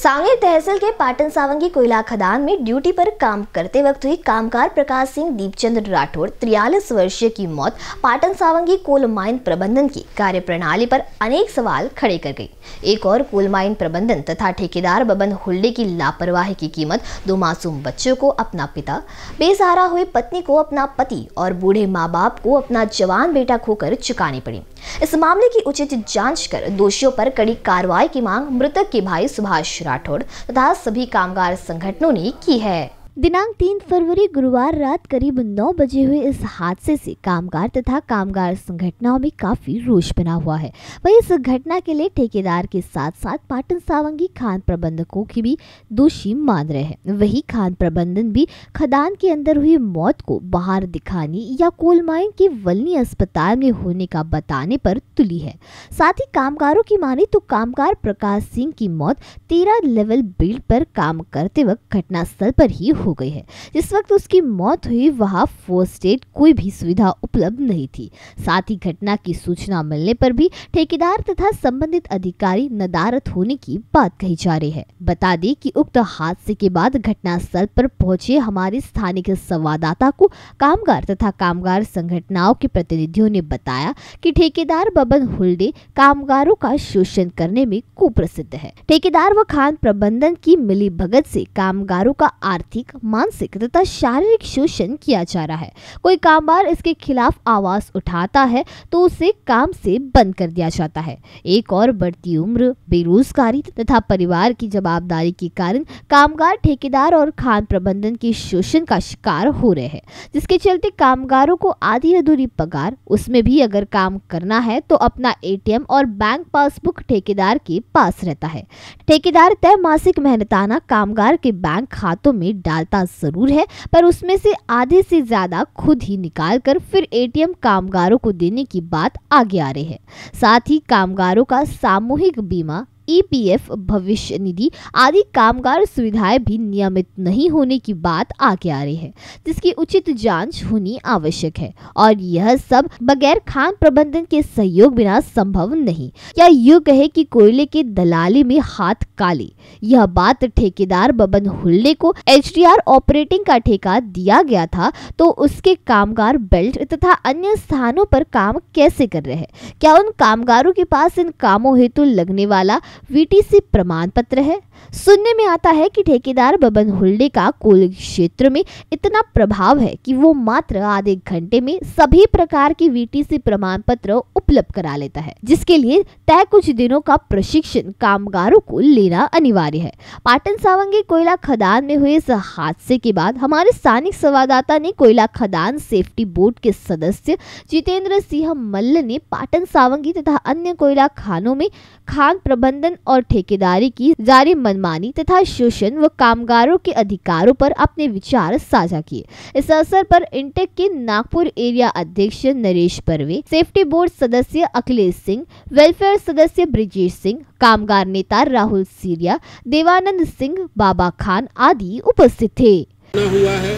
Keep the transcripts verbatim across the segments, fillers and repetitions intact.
सांगली तहसील के पाटन सावंगी कोयला खदान में ड्यूटी पर काम करते वक्त हुई कामगार प्रकाश सिंह दीपचंद राठौड़ तिरालीस वर्षीय की मौत पाटन सावंगी कोल माइन प्रबंधन की कार्यप्रणाली पर अनेक सवाल खड़े कर गई। एक और कोल माइन प्रबंधन तथा ठेकेदार बबन हुल्डे की लापरवाही की कीमत दो मासूम बच्चों को अपना पिता, बेसहारा हुई पत्नी को अपना पति और बूढ़े माँ बाप को अपना जवान बेटा खोकर चुकानी पड़ी। इस मामले की उचित जांच कर दोषियों पर कड़ी कार्रवाई की मांग मृतक के भाई सुभाष राठौड़ तथा सभी कामगार संगठनों ने की है। दिनांक तीन फरवरी गुरुवार रात करीब नौ बजे हुए इस हादसे से कामगार तथा कामगार संगठनों में काफी रोष बना हुआ है। वहीं इस घटना के लिए ठेकेदार के साथ साथ पाटन सावंगी खान प्रबंधकों की भी दोषी मान रहे हैं। वही खान प्रबंधन भी खदान के अंदर हुई मौत को बाहर दिखाने या कोल माइन के वलनी अस्पताल में होने का बताने पर तुली है। साथ ही कामगारों की माने तो कामगार प्रकाश सिंह की मौत तेरह लेवल बिल्ड पर काम करते वक्त घटनास्थल पर ही हो गई है। जिस वक्त उसकी मौत हुई वहां फर्स्ट एड कोई भी सुविधा उपलब्ध नहीं थी। साथ ही घटना की सूचना मिलने पर भी ठेकेदार तथा संबंधित अधिकारी नदारत होने की बात कही जा रही है। बता दें कि उक्त हादसे के बाद घटनास्थल पर पहुंचे हमारे स्थानिक संवाददाता को कामगार तथा कामगार संगठनों के प्रतिनिधियों ने बताया कि ठेकेदार बबन हुल्डे कामगारों का शोषण करने में कुप्रसिद्ध है। ठेकेदार व खान प्रबंधन की मिली भगत से कामगारों का आर्थिक, मानसिक तथा शारीरिक शोषण किया जा रहा है। कोई कामगार इसके खिलाफ आवाज उठाता है तो उसे काम से बंद कर दिया जाता है। एक और बढ़ती उम्र, बेरोजगारी तथा परिवार की जवाबदारी के कारण कामगार ठेकेदार और खान प्रबंधन के शोषण का शिकार हो रहे हैं, जिसके चलते कामगारों को आधी अधूरी पगार, उसमें भी अगर काम करना है तो अपना एटीएम और बैंक पासबुक ठेकेदार के पास रहता है। ठेकेदार तय मासिक मेहनताना कामगार के बैंक खातों में डालता जरूर है, पर उसमें से आधे से ज्यादा खुद ही निकालकर फिर एटीएम कामगारों को देने की बात आगे आ रही है। साथ ही कामगारों का सामूहिक बीमा, ईपीएफ, भविष्य निधि आदि कामगार सुविधाएं भी नियमित नहीं होने की बात आगे आ रही है, जिसकी उचित जांच होनी आवश्यक है और यह सब बगैर खान प्रबंधन के सहयोग बिना संभव नहीं। या यूं कहे कि कोयले के दलाली में हाथ काले। यह बात ठेकेदार बबन हुल्डे को एचडीआर ऑपरेटिंग का ठेका दिया गया था तो उसके कामगार बेल्ट तथा अन्य स्थानों पर काम कैसे कर रहे हैं? क्या उन कामगारों के पास इन कामों हेतु लगने वाला वीटीसी प्रमाण पत्र है? सुनने में आता है कि ठेकेदार बबन हुल्डे का कोल क्षेत्र में इतना प्रभाव है कि वो मात्र आधे घंटे में सभी प्रकार की वीटीसी प्रमाण पत्र उपलब्ध करा लेता है, जिसके लिए तय कुछ दिनों का प्रशिक्षण कामगारों को लेना अनिवार्य है। पाटन सावंगी कोयला खदान में हुए इस हादसे के बाद हमारे स्थानिक संवाददाता ने कोयला खदान सेफ्टी बोर्ड के सदस्य जितेंद्र सिंह मल्ल ने पाटन सावंगी तथा अन्य कोयला खानों में खान प्रबंधन और ठेकेदारी की जारी मनमानी तथा शोषण व कामगारों के अधिकारों पर अपने विचार साझा किए। इस अवसर पर इंटेक के नागपुर एरिया अध्यक्ष नरेश परवे, सेफ्टी बोर्ड सदस्य अखिलेश सिंह, वेलफेयर सदस्य ब्रिजेश सिंह, कामगार नेता राहुल सीरिया, देवानंद सिंह, बाबा खान आदि उपस्थित थे। हुआ है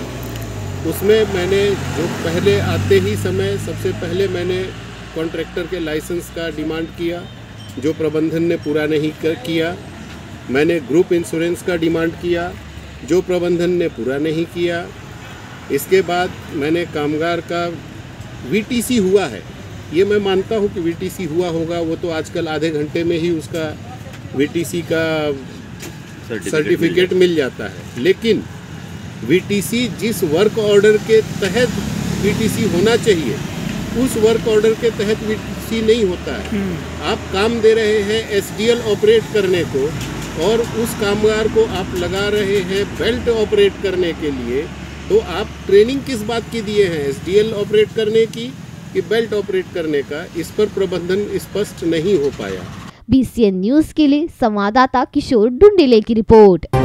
उसमें मैंने जो पहले आते ही समय सबसे पहले मैंने कॉन्ट्रैक्टर के लाइसेंस का डिमांड किया, जो प्रबंधन ने पूरा नहीं कर किया। मैंने ग्रुप इंश्योरेंस का डिमांड किया, जो प्रबंधन ने पूरा नहीं किया। इसके बाद मैंने कामगार का वीटीसी हुआ है, ये मैं मानता हूँ कि वीटीसी हुआ होगा, वो तो आजकल आधे घंटे में ही उसका वीटीसी का सर्टिफिकेट मिल जाता है। लेकिन वीटीसी जिस वर्क ऑर्डर के तहत वीटीसी होना चाहिए उस वर्क ऑर्डर के तहत वीटीसी नहीं होता है। आप काम दे रहे हैं एसडीएल ऑपरेट करने को और उस कामगार को आप लगा रहे हैं बेल्ट ऑपरेट करने के लिए, तो आप ट्रेनिंग किस बात की दिए हैं, एसडीएल ऑपरेट करने की कि बेल्ट ऑपरेट करने का? इस पर प्रबंधन स्पष्ट नहीं हो पाया। बीसीएन न्यूज के लिए संवाददाता किशोर डुंडिले की रिपोर्ट।